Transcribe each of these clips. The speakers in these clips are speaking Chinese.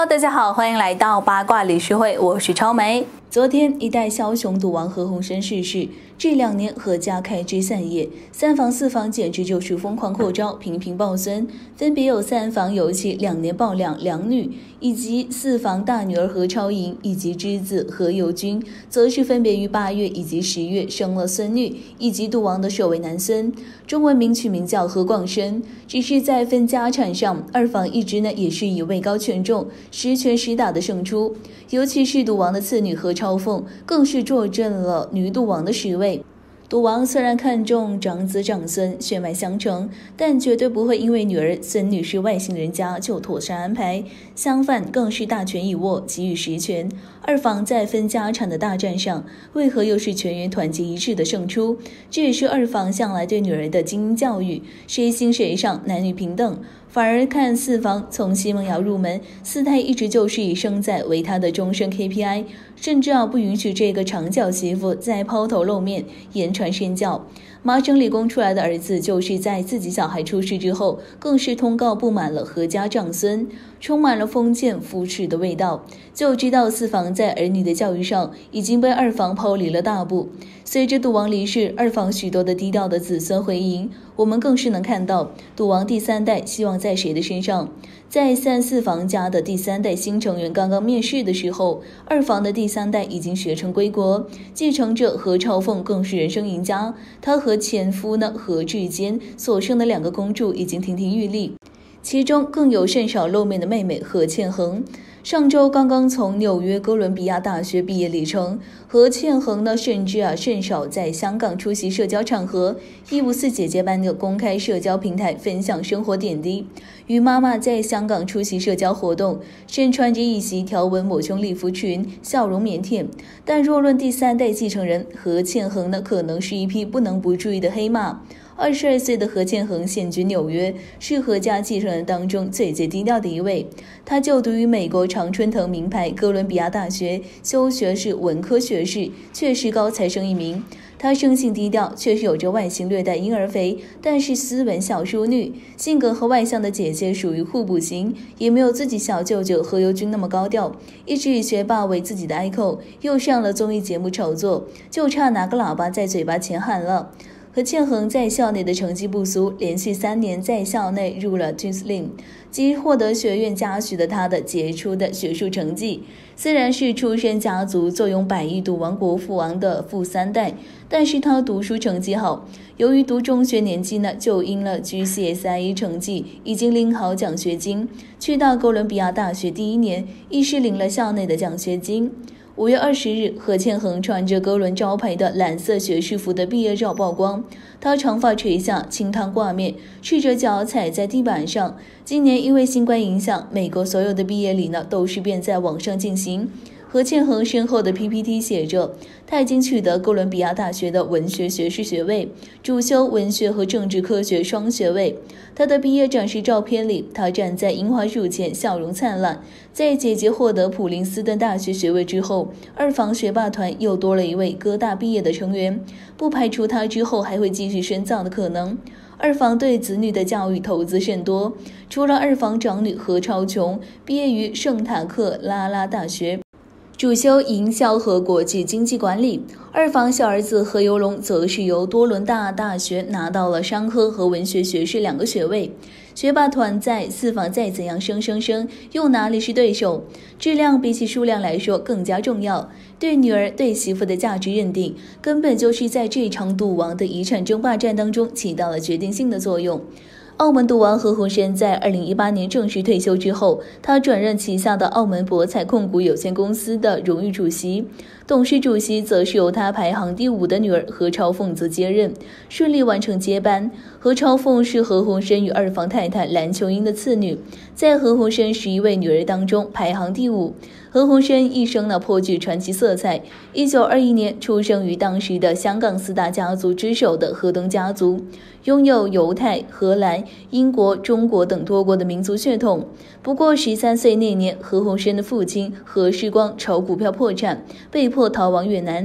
Hello， 大家好，欢迎来到八卦理事会，我是超梅。昨天，一代枭雄赌王何鸿燊逝世，这2年何家开枝散叶，三房四房简直就是疯狂扩招，频频抱孙，分别有三房有妻2年抱2女，以及4房大女儿何超莹以及之子何猷君，则是分别于8月以及10月生了孙女，以及赌王的首位男孙，中文名取名叫何广生。只是在分家产上，二房一直也是以位高权重、实拳实打的胜出，尤其是赌王的次女何超凤，更是坐镇了女赌王的10位。赌王虽然看重长子长孙血脉相承，但绝对不会因为女儿孙女是外姓人家就妥善安排，相反更是大权已握，给予实权。二房在分家产的大战上，为何又是全员团结一致的胜出？这也是二房向来对女儿的精英教育，谁行谁上，男女平等。反而看四房从西蒙瑶入门，四太一直就是以生仔为他的终身 KPI， 甚至不允许这个长脚媳妇再抛头露面言传身教。麻省理工出来的儿子，就是在自己小孩出事之后，更是通告布满了何家长孙，充满了封建扶持的味道，就知道四房在儿女的教育上已经被二房抛离了大步。随着赌王离世，二房许多的低调的子孙回营，我们更是能看到赌王第3代希望在谁的身上。在3、4房家的第3代新成员刚刚面世的时候，二房的第3代已经学成归国，继承者何超凤更是人生赢家，她和前夫何志坚所生的2个公主已经亭亭玉立，其中更有甚少露面的妹妹何倩恒。上周刚刚从纽约哥伦比亚大学毕业里程，何倩恒甚至甚少在香港出席社交场合，亦不似姐姐般的公开社交平台分享生活点滴。与妈妈在香港出席社交活动，身穿着一袭条纹抹胸礼服裙，笑容腼腆。但若论第3代继承人，何倩恒可能是一匹不能不注意的黑马。22岁的何倩恒现居纽约，是何家继承人当中最低调的一位。他就读于美国常春藤名牌哥伦比亚大学，修学是文科学士，确实高材生一名。她生性低调，确实有着外形略带婴儿肥，但是斯文小淑女，性格和外向的姐姐属于互补型，也没有自己小舅舅何猷君那么高调，一直以学霸为自己的 icon， 又上了综艺节目炒作，就差拿个喇叭在嘴巴前喊了。何倩恒在校内的成绩不俗，连续3年在校内入了 Slim， 即获得学院嘉许的他的杰出的学术成绩。虽然是出身家族坐拥100亿赌王国父王的富3代，但是他读书成绩好，由于读中学年纪就因了 GCSE 成绩已经领好奖学金，去到哥伦比亚大学第1年亦是领了校内的奖学金。5月20日，何倩恒穿着哥伦招牌的蓝色学士服的毕业照曝光，她长发垂下，清汤挂面，赤着脚踩在地板上。今年因为新冠影响，美国所有的毕业礼都是便在网上进行。何倩恒身后的 PPT 写着，他已经取得哥伦比亚大学的文学学士学位，主修文学和政治科学双学位。他的毕业展示照片里，他站在樱花树前，笑容灿烂。在姐姐获得普林斯顿大学学位之后，二房学霸团又多了一位哥大毕业的成员，不排除他之后还会继续深造的可能。二房对子女的教育投资甚多，除了二房长女何超琼毕业于圣塔克拉大学，主修营销和国际经济管理，二房小儿子何猷龙则是由多伦大大学拿到了商科和文学学士2个学位。学霸团在4房再怎样生，又哪里是对手？质量比起数量来说更加重要。对女儿对媳妇的价值认定，根本就是在这场赌王的遗产争霸战当中起到了决定性的作用。澳门赌王何鸿燊在2018年正式退休之后，他转任旗下的澳门博彩控股有限公司的荣誉主席，董事主席则是由他排行第5的女儿何超凤则接任，顺利完成接班。何超凤是何鸿燊与二房太太蓝琼英的次女，在何鸿燊11位女儿当中排行第5。何鸿燊一生颇具传奇色彩。1921年出生于当时的香港4大家族之首的何登家族，拥有犹太、荷兰、英国、中国等多国的民族血统。不过13岁那年，何鸿燊的父亲何世光炒股票破产，被迫逃亡越南。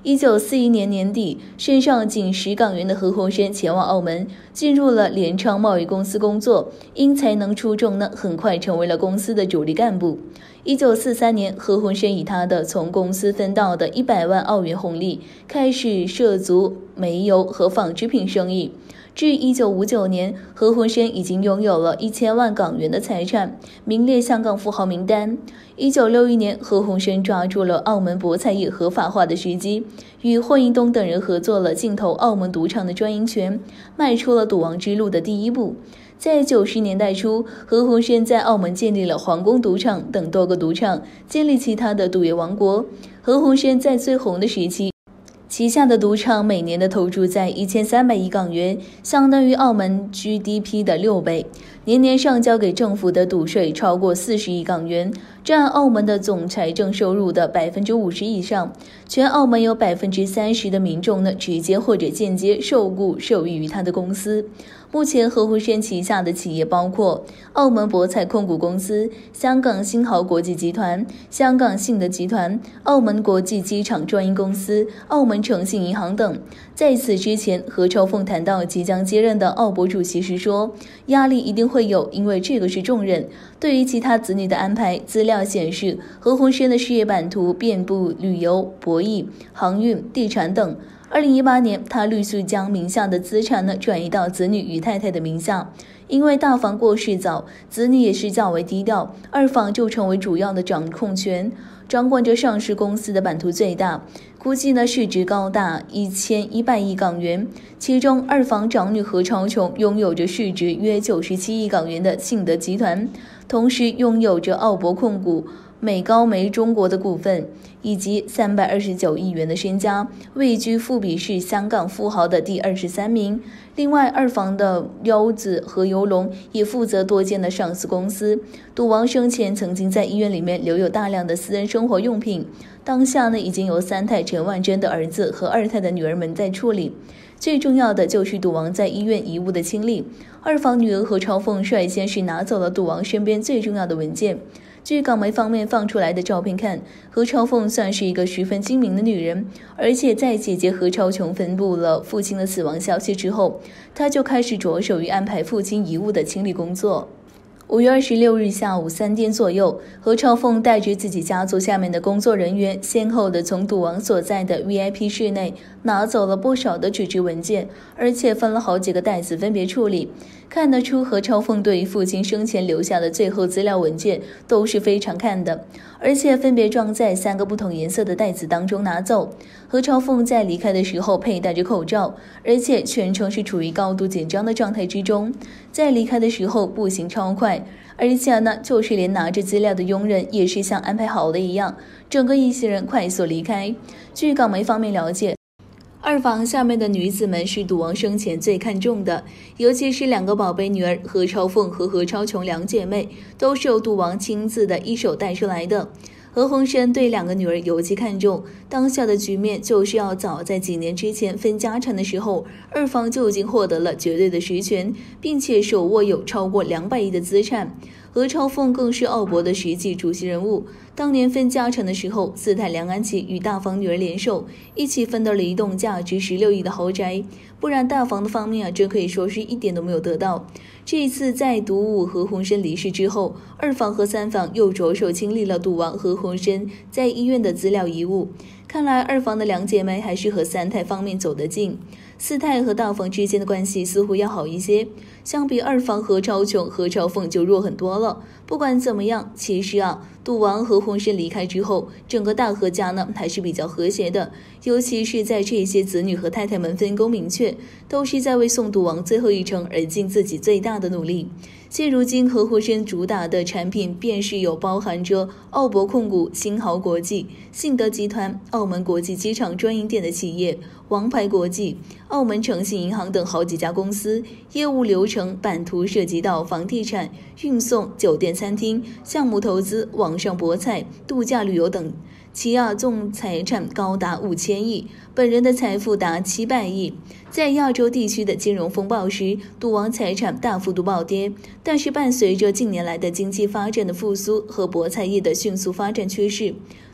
1941年年底，身上仅10港元的何鸿燊前往澳门，进入了联昌贸易公司工作，因才能出众呢，很快成为了公司的主力干部。1943年，何鸿燊以他的从公司分到的100万澳元红利，开始涉足煤油和纺织品生意。至1959年，何鸿燊已经拥有了1000万港元的财产，名列香港富豪名单。1961年，何鸿燊抓住了澳门博彩业合法化的时机，与霍英东等人合作了竞投澳门赌场的专营权，迈出了赌王之路的第一步。在90年代初，何鸿燊在澳门建立了皇宫赌场等多个赌场，建立其他的赌业王国。何鸿燊在最红的时期，旗下的赌场每年的投注在1300亿港元，相当于澳门 GDP 的6倍，年年上交给政府的赌税超过40亿港元，占澳门的总财政收入的50%以上。全澳门有30%的民众呢，直接或者间接受雇受益于他的公司。目前何鸿燊旗下的企业包括澳门博彩控股公司、香港新濠国际集团、香港信德集团、澳门国际机场专营公司、澳门诚信银行等。在此之前，何朝凤谈到即将接任的澳博主席时说，压力一定会有，因为这个是重任。对于其他子女的安排，资料显示何鸿燊的事业版图遍布旅游、博弈、航运、地产等。2018年，他陆续将名下的资产呢转移到子女于太太的名下。因为大房过世早，子女也是较为低调，二房就成为主要的掌控权，掌管着上市公司的版图最大，估计呢市值高达1100亿港元。其中，二房长女何超琼拥有着市值约97亿港元的信德集团，同时拥有着澳博控股、美高梅中国的股份，以及329亿元的身家，位居富比士香港富豪的第23名。另外，二房的幺子何猷龙也负责多间的上市公司。赌王生前曾经在医院里面留有大量的私人生活用品，当下呢已经由3太陈万珍的儿子和2太的女儿们在处理。最重要的就是赌王在医院遗物的清理。二房女儿何朝凤率先是拿走了赌王身边最重要的文件。据港媒方面放出来的照片看，何朝凤算是一个十分精明的女人，而且在姐姐何超琼分布了父亲的死亡消息之后，她就开始着手于安排父亲遗物的清理工作。5月26日下午3点左右，何朝凤带着自己家族下面的工作人员，先后的从赌王所在的 VIP 室内拿走了不少的纸质文件，而且分了好几个袋子分别处理。看得出何朝凤对于父亲生前留下的最后资料文件都是非常看的，而且分别装在3个不同颜色的袋子当中拿走。何朝凤在离开的时候佩戴着口罩，而且全程是处于高度紧张的状态之中。在离开的时候步行超快，而且呢，就是连拿着资料的佣人也是像安排好的一样，整个一行人快速离开。据港媒方面了解，二房下面的女子们是赌王生前最看重的，尤其是2个宝贝女儿何朝凤和何超琼2姐妹，都是由赌王亲自的一手带出来的。何鸿燊对2个女儿尤其看重，当下的局面就是要早在几年之前分家产的时候，二房就已经获得了绝对的实权，并且手握有超过200亿的资产。何朝凤更是澳博的实际主席人物，当年分家产的时候，四太梁安琪与大房女儿联手，一起分得了一栋价值16亿的豪宅，不然大房的方面真可以说是一点都没有得到。这一次在赌武何鸿燊离世之后，二房和3房又着手清理了赌王何鸿燊在医院的资料遗物。看来二房的2姐妹还是和3太方面走得近，四太和大房之间的关系似乎要好一些，相比二房何超琼、何朝凤就弱很多了。不管怎么样，其实赌王何鸿燊离开之后，整个大何家呢还是比较和谐的，尤其是在这些子女和太太们分工明确，都是在为送赌王最后一程而尽自己最大的努力。现如今何鸿燊主打的产品便是有包含着澳博控股、新濠国际、信德集团、澳门国际机场专营店的企业、王牌国际、澳门诚信银行等好几家公司，业务流程版图涉及到房地产、运送、酒店餐厅、项目投资、网上博彩、度假旅游等，其总财产高达5000亿，本人的财富达700亿。在亚洲地区的金融风暴时，赌王财产大幅度暴跌，但是伴随着近年来的经济发展的复苏和博彩业的迅速发展趋势，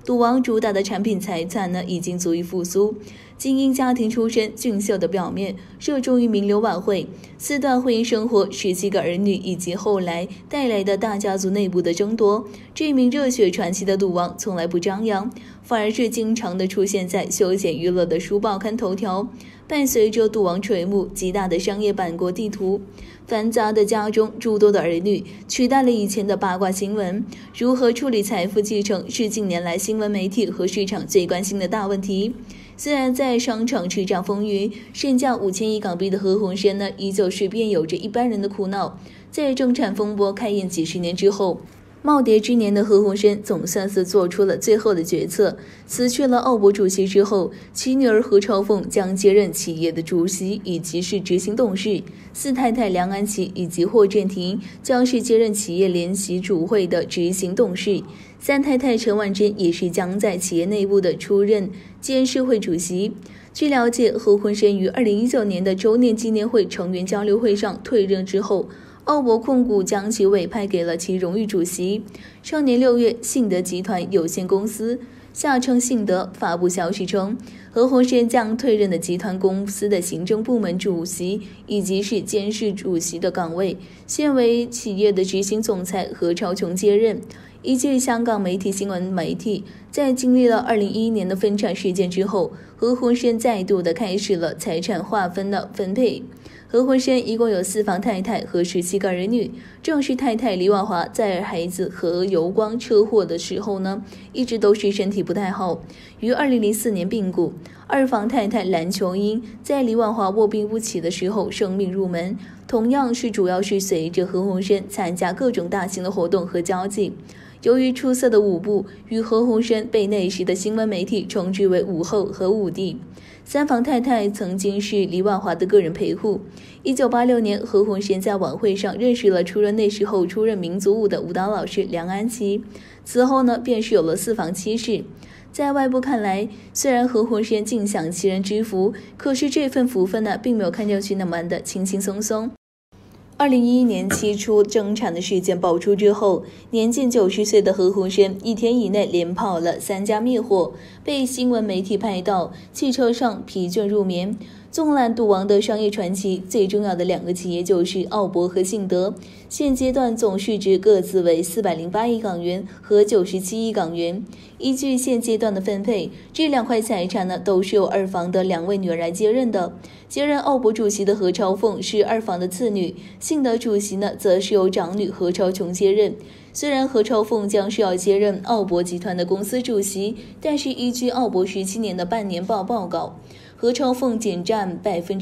赌王主打的产品财产呢已经足以复苏。精英家庭出身，俊秀的表面，热衷于名流晚会，4段婚姻生活，17个儿女，以及后来带来的大家族内部的争夺。这名热血传奇的赌王从来不张扬，反而是经常的出现在休闲娱乐的书报刊头条。伴随着赌王垂暮，极大的商业版国地图，繁杂的家中诸多的儿女取代了以前的八卦新闻。如何处理财富继承是近年来新闻媒体和市场最关心的大问题。虽然在商场叱咤风云，身价5000亿港币的何鸿燊呢，依旧是遍有着一般人的苦恼。在中产风波开演几十年之后，耄耋之年的何鸿燊总算是做出了最后的决策。辞去了奥博主席之后，其女儿何朝凤将接任企业的主席以及是执行董事，四太太梁安琪以及霍震霆将是接任企业联席主会的执行董事，三太太陈婉珍也是将在企业内部的出任监事会主席。据了解，何鸿燊于2019年的周年纪念会成员交流会上退任之后，奥博控股将其委派给了其荣誉主席。上年6月，信德集团有限公司下称信德发布消息称，何鸿燊将退任的集团公司的行政部门主席以及是监事主席的岗位，现为企业的执行总裁何朝琼接任。依据香港媒体新闻媒体，在经历了2011年的分产事件之后，何鸿燊再度的开始了财产划分的分配。何鸿燊一共有4房太太和17个儿女，正是太太李婉华在孩子何猷光车祸的时候呢，一直都是身体不太好，于2004年病故。2房太太蓝琼英在李婉华卧病不起的时候生命入门，同样是主要是随着何鸿燊参加各种大型的活动和交际。由于出色的舞步，与何鸿燊被那时的新闻媒体称之为舞后和舞帝。3房太太曾经是李婉华的个人陪护。1986年，何鸿燊在晚会上认识了那时候出任民族舞的舞蹈老师梁安琪，此后呢，便是有了4房妻室。在外部看来，虽然何鸿燊尽享其人之福，可是这份福分呢，并没有看上去那么的轻轻松松。2011年7出争产的事件爆出之后，年近90岁的何鸿燊1天以内连跑了3家灭火，被新闻媒体拍到汽车上疲倦入眠。纵览赌王的商业传奇，最重要的2个企业就是奥博和信德，现阶段总市值各自为408亿港元和97亿港元。依据现阶段的分配，这2块财产呢都是由2房的2位女儿来接任的。接任奥博主席的何朝凤是2房的次女，信德主席呢则是由长女何朝琼接任。虽然何朝凤将是要接任奥博集团的公司主席，但是依据奥博17年的半年报报告，何朝凤仅占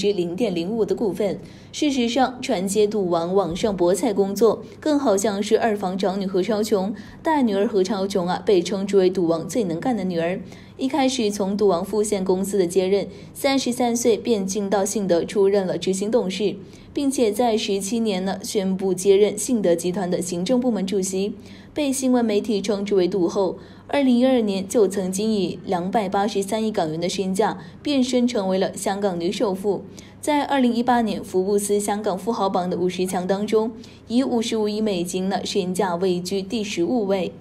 0.05%的股份。事实上，传接赌王网上博彩工作，更好像是2房长女何朝琼，大女儿何朝琼被称之为赌王最能干的女儿。一开始从赌王富县公司的接任，33岁便进到信德出任了执行董事，并且在17年呢宣布接任信德集团的行政部门主席，被新闻媒体称之为赌后。2012年就曾经以283亿港元的身价变身成为了香港女首富。在2018年福布斯香港富豪榜的50强当中，以55亿美金呢身价位居第15位。